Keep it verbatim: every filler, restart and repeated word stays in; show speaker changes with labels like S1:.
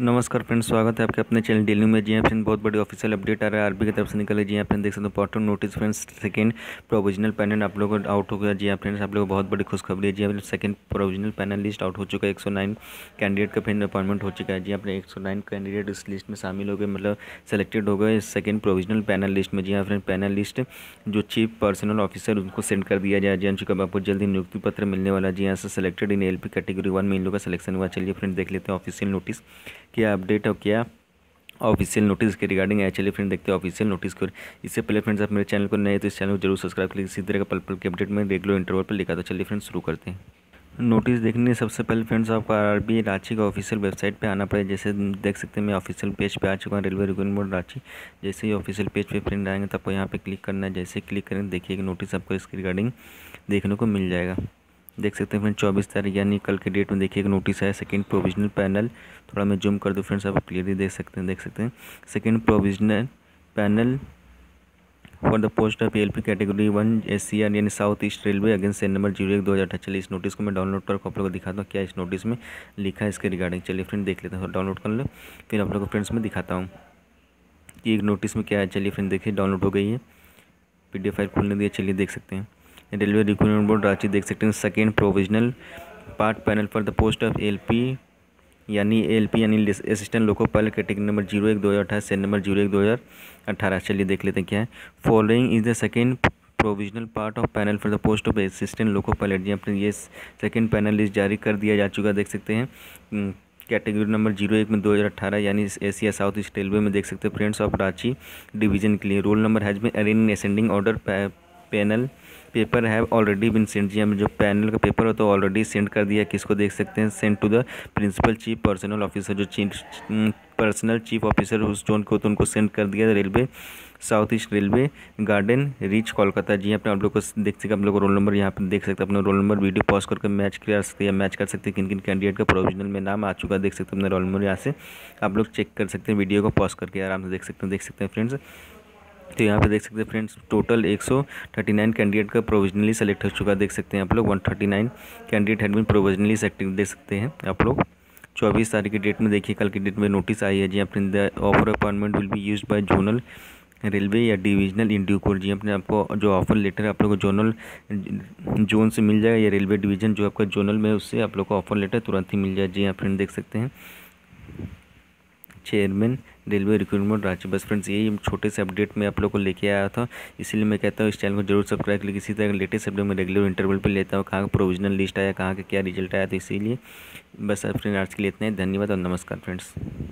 S1: नमस्कार फ्रेंड्स, स्वागत है आपके अपने चैनल डेली में। जी हाँ फ्रेंड, बहुत बड़ी ऑफिशियल अपडेट आ रहा है आरबी की तरफ से निकले। जी हाँ फ्रेंड, देख सकते हो important notice friends, second provisional panel आप लोगों को आउट हो गया। जी हाँ फ्रेंड्स, आप लोगों को बहुत बड़ी खुशखबरी है। जी हाँ, second provisional panel list out हो चुका है। एक सौ नौ कैंडिडेट का फ्रेंड अपॉइंटमेंट हो चुका है। जी हाँ, अपने एक सौ नौ कैंडिडेट इस लिस्ट में शामिल हो गए, मतलब सेलेक्टेड हो गए सेकंड प्रोविजनल पैनल लिस्ट में। जी हाँ फ्रेंड, पैनल लिस्ट जो चीफ पर्सनल ऑफिसर उनको सेंड कर दिया जाए। जी हाँ, चूँकि आपको जल्दी नियुक्ति पत्र मिलने वाला। जी हाँ, से selected in LP category one में इन लोगों का सिलेक्शन हुआ। चलिए फ्रेंड, देख लेते हैं ऑफिशियल नोटिस क्या अपडेट और क्या ऑफिशियल नोटिस के रिगार्डिंग है। चलिए फ्रेंड, देखते हैं ऑफिशियल नोटिस को। इससे पहले फ्रेंड्स, आप मेरे चैनल को नए तो इस चैनल को जरूर सब्सक्राइब कर लीजिए। इसी तरह का पल पल के अपडेट में रेगुलर इंटरवल पर लिखा। तो चलिए फ्रेंड्स, शुरू करते हैं। नोटिस देखने सबसे पहले फ्रेंड्स, आपको आरआरबी रांची का ऑफिशियल वेबसाइट पे आना पड़ेगा। जैसे देख सकते हैं, मैं ऑफिशियल पेज पे आ चुका हूँ, रेलवे रिक्रूटमेंट रांची। जैसे ही ऑफिशियल पेज पे फ्रेंड आएंगे तो आपको यहाँ पे क्लिक करना है। जैसे क्लिक करेंगे देखिए नोटिस आपको इसके रिगार्डिंग देखने को मिल जाएगा। देख सकते हैं फ्रेंड, चौबीस तारीख यानी कल के डेट में देखिए एक नोटिस है, सेकंड प्रोविजनल पैनल। थोड़ा मैं जूम कर दूँ फ्रेंड्स, आप क्लियरली देख सकते हैं। देख सकते हैं second provisional panel for the post of LP category one S C R यानी south east railway against cell number zero एक दो हज़ार अठारह। चलिए इस नोटिस को मैं डाउनलोड कर आप लोगों को दिखाता हूँ क्या इस नोटिस में लिखा है इसके रिगार्डिंग। चलिए फ्रेंड, देख लेते हैं, डाउनलोड कर लो, फिर आप लोगों को फ्रेंड्स में दिखाता हूँ कि एक नोटिस में क्या है। चलिए फ्रेंड, देखिए डाउनलोड हो गई है, पी डी एफ फाइल खोलने दिए। चलिए देख सकते हैं, रेलवे रिक्रूटमेंट बोर्ड रांची देख सकते हैं, second provisional part panel for the post of LP यानी एलपी यानी assistant loco pilot category number zero एक दो हज़ार अठारह सेल नंबर जीरो एक दो हज़ार अठारह। चलिए देख लेते हैं क्या है। Following is the second provisional part of panel for the post of assistant loco pilot. जी अपने ये सेकेंड पैनल लिस्ट जारी कर दिया जा चुका। देख सकते हैं कैटेगरी नंबर जीरो एक में दो हज़ार अठारह यानी एशिया साउथ ईस्ट रेलवे में देख सकते हैं फ्रेंड्स ऑफ रांची डिवीजन के लिए। Roll number has been arrange in ascending order. Panel paper have already been send. जी हम जो पैनल का पेपर हो तो ऑलरेडी सेंड कर दिया। किसको देख सकते हैं, send to the principal chief personnel officer, जो चीफ पर्सनल चीफ ऑफिसर उस जोन को तो उनको सेंड कर दिया। Railway south east railway garden reach Kolkata. जी अपने आप लोग को देख सकते हैं, आप लोग को रोल नंबर यहाँ पर देख सकते हैं। अपना रोल नंबर वीडियो पॉज करके मैच कर सकते हैं या मैच कर सकते हैं किन किन कैंडिडेट का प्रोविजनल में नाम आ चुका है। देख सकते हैं अपना रोल नंबर यहाँ से आप लोग चेक कर सकते हैं, वीडियो को पॉज करके आराम से देख सकते हैं। देख सकते हैं फ्रेंड्स, तो यहाँ पे देख सकते हैं फ्रेंड्स टोटल एक सौ उनतालीस कैंडिडेट का प्रोविजनली सेलेक्ट हो चुका है। देख सकते हैं आप लोग एक सौ उनतालीस candidate had been provisionally selected. देख सकते हैं आप लोग चौबीस तारीख की डेट में देखिए, कल की डेट में नोटिस आई है। जी अपने the offer appointment will be used by zonal railway या डिविजनल इन ड्यू कोर्स। जी अपने आपको जो ऑफर लेटर है आप लोग को जोनल जोन से मिल जाएगा या रेलवे डिवीजन जो आपका जोनल में उससे आप लोग को ऑफर लेटर तुरंत ही मिल जाए। जी फ्रेंड, देख सकते हैं चेयरमैन रेलवे रिक्रूटमेंट रांची। बस फ्रेंड्स, यही छोटे से अपडेट में आप लोग को लेके आया था, इसीलिए मैं कहता हूँ इस चैनल को जरूर सब्सक्राइब कर लीजिए। इसी तरह लेटेस्ट अपडेट में रेगुलर इंटरवल पे लेता हूँ कहाँ का प्रोविजनल लिस्ट आया, कहाँ का क्या रिजल्ट आया। तो इसीलिए बस फ्रेंड आज के लिए इतना ही। धन्यवाद और नमस्कार फ्रेंड्स।